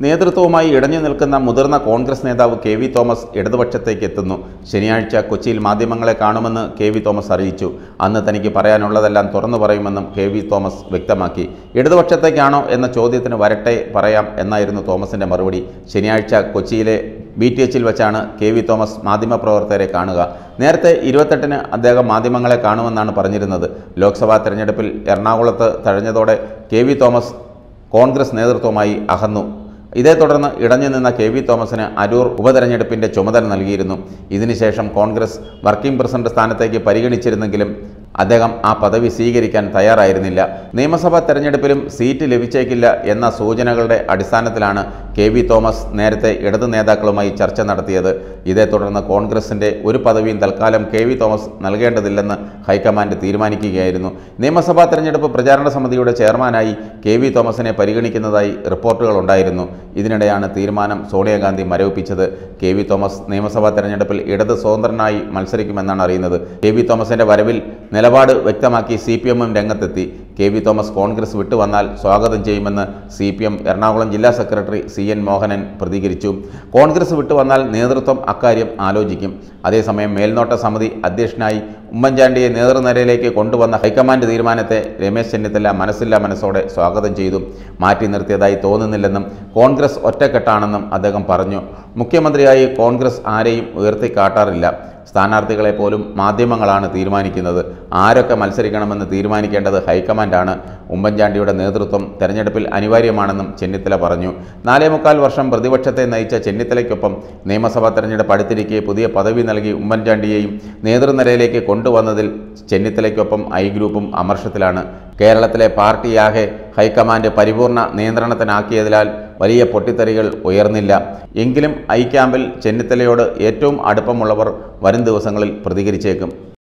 നേതൃത്വവുമായി ഇടഞ്ഞു നിൽക്കുന്ന മുതിർന്ന കോൺഗ്രസ് നേതാവ് കെ.വി. തോമസ് ഇടതുപക്ഷത്തേക്ക് എത്തുന്നു. ശനിയാഴ്ച കൊച്ചിയിൽ മാധ്യമങ്ങളെ കാണുമെന്ന് കെ.വി. തോമസ് അറിയിച്ചു. അന്ന് തനിക്ക് പറയാനുള്ളതെല്ലാം തുറന്നു പറയുമെന്നും കെ.വി. തോമസ് വ്യക്തമാക്കി. ഇടതുപക്ഷത്തേക്കാണോ എന്ന ചോദ്യത്തിന് വരട്ടെ പറയാം എന്നായിരുന്നു തോമസിന്റെ മറുപടി. ശനിയാഴ്ച കൊച്ചിയിലെ BTHൽ വെച്ചാണ് കെ.വി. തോമസ് മാധ്യമപ്രവർത്തകരെ കാണുക. നേരത്തെ 28-ന് അദ്ദേഹം മാധ്യമങ്ങളെ കാണുമെന്നാണ് പറഞ്ഞിരുന്നത്. ലോക്സഭാ തെരഞ്ഞെടുപ്പിൽ എറണാകുളത്ത് തഴഞ്ഞതോടെ കെ.വി. തോമസ് കോൺഗ്രസ് നേതൃത്വവുമായി അകന്നു. ഇതേ തുടർന്ന് ഇടഞ്ഞു നിന്ന കെ.വി. തോമസിന് അരൂർ ഉപതെരഞ്ഞെടുപ്പിന്റെ ചുമതല നൽകിയിരുന്നു. ഇതിനുശേഷം കോൺഗ്രസ് വർക്കിംഗ് പ്രസിഡന്റ് സ്ഥാനത്തേക്ക് പരിഗണിച്ചിരുന്നെങ്കിലും അദ്ദേഹം ആ പദവി സ്വീകരിക്കാൻ തയ്യാറായിരുന്നില്ല. നിയമസഭാ തെരഞ്ഞെടുപ്പിലും സീറ്റ് ലഭിച്ചേക്കില്ല എന്ന സൂചനകളുടെ അടിസ്ഥാനത്തിലാണ് കെ.വി. തോമസ് നേരത്തെ ഇടതു നേതാക്കളുമായി ചർച്ച നടത്തിയത്. ഇതേ തുടർന്ന് കോൺഗ്രസിന്റെ ഒരു പദവിയും തൽക്കാലം കെ.വി. തോമസ് നൽകേണ്ടതില്ലെന്ന് ഹൈക്കമാൻഡ് തീരുമാനിക്കുകയായിരുന്നു. നിയമസഭാ തെരഞ്ഞെടുപ്പ് പ്രചാരണ സമിതിയുടെ ചെയർമാനായി കെ.വി. തോമസിനെ പരിഗണിക്കുന്നതായി റിപ്പോർട്ടുകൾ ഉണ്ടായിരുന്നു. ഇതിനിടെയാണ് തീരുമാനം സോണിയാഗാന്ധി മരവിപ്പിച്ചത്. കെ.വി. തോമസ് നിയമസഭാ തെരഞ്ഞെടുപ്പിൽ ഇടത് സ്വതന്ത്രനായി മത്സരിക്കുമെന്നാണ് അറിയുന്നത്. കെ.വി. തോമസിന്റെ വരവിൽ നിലപാട് വ്യക്തമാക്കി CPM രംഗത്തെത്തി. കെ.വി. തോമസ് കോൺഗ്രസ് വിട്ടുവന്നാൽ സ്വാഗതം ചെയ്യുമെന്ന് CPM എറണാകുളം ജില്ലാ സെക്രട്ടറി CN മോഹനൻ പ്രതികരിച്ചു. കോൺഗ്രസ് വിട്ടുവന്നാൽ നേതൃത്വം അക്കാര്യം ആലോചിക്കും. അതേസമയം മേൽനോട്ട സമിതി അധ്യക്ഷനായി ഉമ്മൻചാണ്ടിയെ നേതൃനിരയിലേക്ക് കൊണ്ടുവന്ന ഹൈക്കമാൻഡ് തീരുമാനത്തെ രമേശ് ചെന്നിത്തല മനസ്സില്ലാ മനസ്സോടെ സ്വാഗതം ചെയ്തു. മാറ്റി നിർത്തിയതായി തോന്നുന്നില്ലെന്നും കോൺഗ്രസ് ഒറ്റക്കെട്ടാണെന്നും അദ്ദേഹം പറഞ്ഞു. മുഖ്യമന്ത്രിയായി കോൺഗ്രസ് ആരെയും ഉയർത്തിക്കാട്ടാറില്ല. സ്ഥാനാർത്ഥികളെ പോലും മാധ്യമങ്ങളാണ് തീരുമാനിക്കുന്നത്. ആരൊക്കെ മത്സരിക്കണമെന്ന് തീരുമാനിക്കേണ്ടത് ഹൈക്കമാൻഡാണ്. ഉമ്മൻചാണ്ടിയുടെ നേതൃത്വം തെരഞ്ഞെടുപ്പിൽ അനിവാര്യമാണെന്നും ചെന്നിത്തല പറഞ്ഞു. 4.25 വർഷം പ്രതിപക്ഷത്തെ നയിച്ച ചെന്നിത്തലയ്ക്കൊപ്പം നിയമസഭാ തെരഞ്ഞെടുപ്പ് അടുത്തിരിക്കെ പുതിയ പദവി നൽകി ഉമ്മൻചാണ്ടിയെയും നേതൃനിരയിലേക്ക് കൊണ്ടുവന്നതിൽ ചെന്നിത്തലയ്ക്കൊപ്പം ഐ ഗ്രൂപ്പും അമർഷത്തിലാണ്. കേരളത്തിലെ പാർട്ടിയാകെ ഹൈക്കമാൻഡ് പരിപൂർണ നിയന്ത്രണത്തിനാക്കിയതിനാൽ വലിയ പൊട്ടിത്തെറികൾ ഉയർന്നില്ല. എങ്കിലും ഐ ക്യാമ്പിൽ ചെന്നിത്തലയോട് ഏറ്റവും അടുപ്പമുള്ളവർ വരും ദിവസങ്ങളിൽ പ്രതികരിച്ചേക്കും.